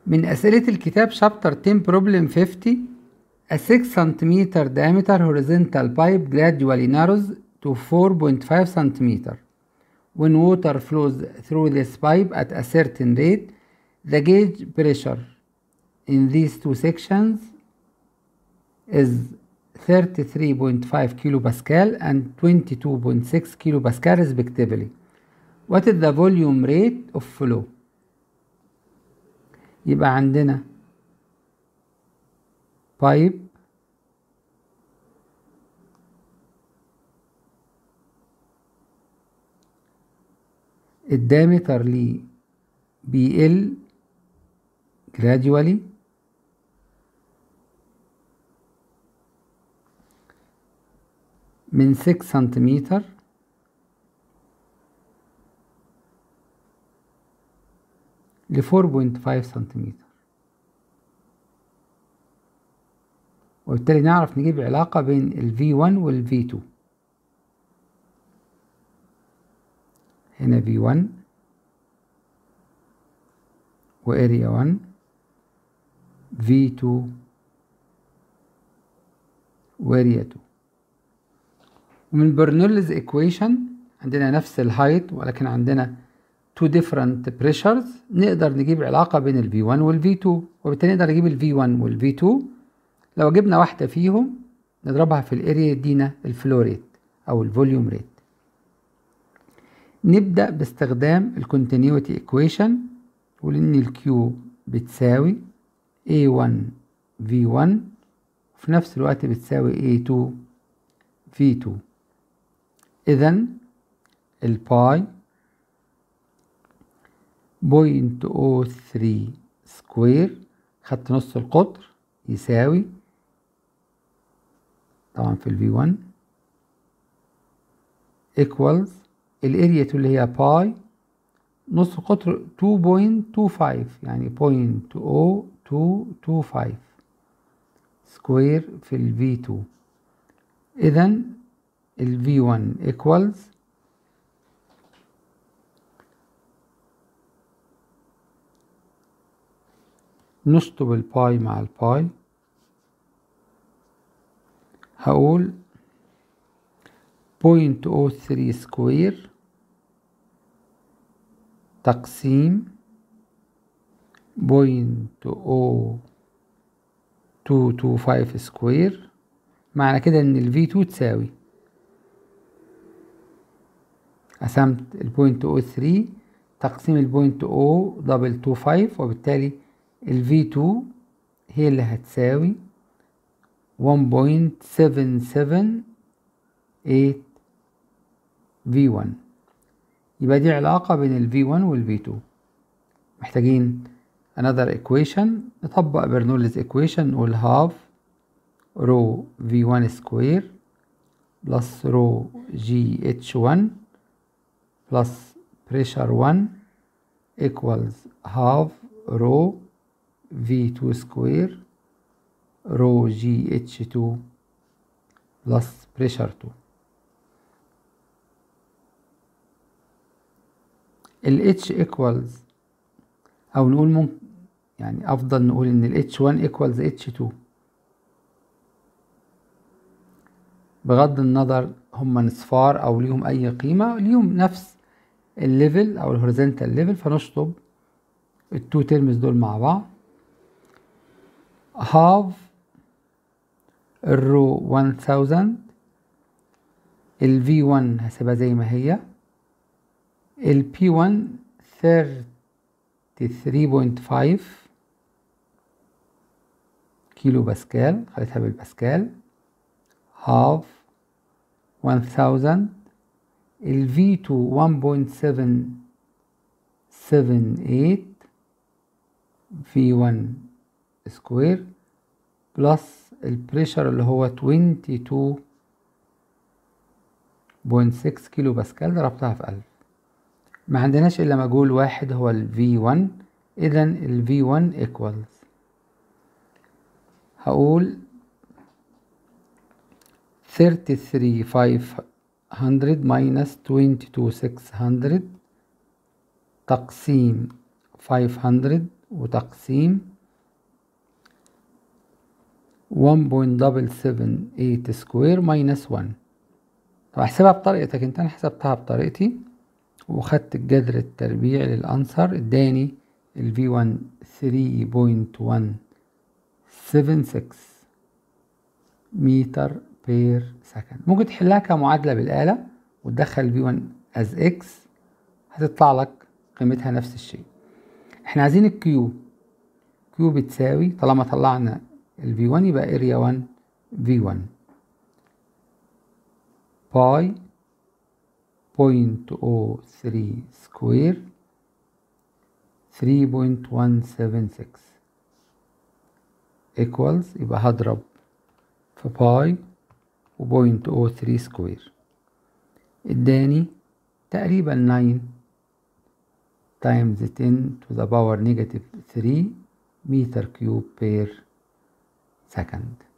من أسئلة الكتاب شابتر 10 problem 50 A 6 cm diameter horizontal pipe gradually narrows to 4.5 cm. When water flows through this pipe at a certain rate, the gauge pressure in these two sections is 33.5 kilopascal and 22.6 kilopascal respectively. What is the volume rate of flow؟ يبقى عندنا بايب الدايمتر ليه بيقل gradually من 6 سنتيمتر ل 4.5 سنتيمتر، وبالتالي نعرف نجيب علاقة بين ال V1 وال V2. هنا V1 و area 1 V2 و area 2. ومن برنوليز equation عندنا نفس الهايت ولكن عندنا two different pressures، نقدر نجيب علاقة بين ال V1 وال V2، وبالتالي نقدر نجيب ال V1 وال V2. لو جبنا واحدة فيهم نضربها في الاريا يدينا الفلو ريت أو الفوليوم ريت. نبدأ باستخدام الكونتينيوتي ايكويشن، ولأن الكيو بتساوي A1 V1 وفي نفس الوقت بتساوي A2 V2. إذن الباي 0.03 سكوير، خدت نص القطر، يساوي طبعا في ال V1 equals الاريا 2 اللي هي باي نص قطر 2.25 يعني 0.0225 سكوير في ال V2. إذن ال V1 equals نشطب الباي مع الباي، هقول 0.03 سكوير تقسيم 0.0225 سكوير. معنى كده ان ال V2 تساوي، قسمت ال 0.03 تقسيم ال 0.0225 وبالتالي ال V2 هي اللي هتساوي 1.778 V1. يبقى دي علاقة بين ال V1 وال V2. محتاجين another equation، نطبق برنوليز equation، نقول half rho V1 square plus rho GH1 plus pressure 1 equals half rho V2 square rho GH2 plus pressure 2. ال H equals، أو نقول ممكن يعني أفضل نقول إن ال H1 equals H2 بغض النظر هما نصفار أو ليهم أي قيمة، ليهم نفس الليفل أو الهوريزونتال ليفل، فنشطب التو تيرمز دول مع بعض. half الرو 1000، ال V1 هسيبها زي ما هي، ال P1 33.5 كيلو باسكال، خليتها بالباسكال، half 1000 ال V2 1.778 V1 سكوير بلس البريشر اللي هو 22.6 كيلو باسكال، ضربتها في 1000. ما عندناش إلا مجهول واحد هو ال V1. إذن ال V1 equals، هقول 33,500 minus 22,600 تقسيم 500 وتقسيم 1.778 سكوير ماينس 1. طب احسبها بطريقتك انت، انا حسبتها بطريقتي وخدت الجذر التربيعي للأنسر، اداني ال V1 3.176 متر بير سكند. ممكن تحلها كمعادلة بالآلة وتدخل V1 as X، هتطلع لك قيمتها نفس الشيء. احنا عايزين الكيو، كيو بتساوي طالما طلعنا ال V1 يبقى اريا 1 V1 باي 0.03 سكوير 3.176 equals، يبقى هضرب في باي و 0.03 سكوير، اداني تقريبا 9 times 10 to the power negative 3 متر كيوب بير سكند.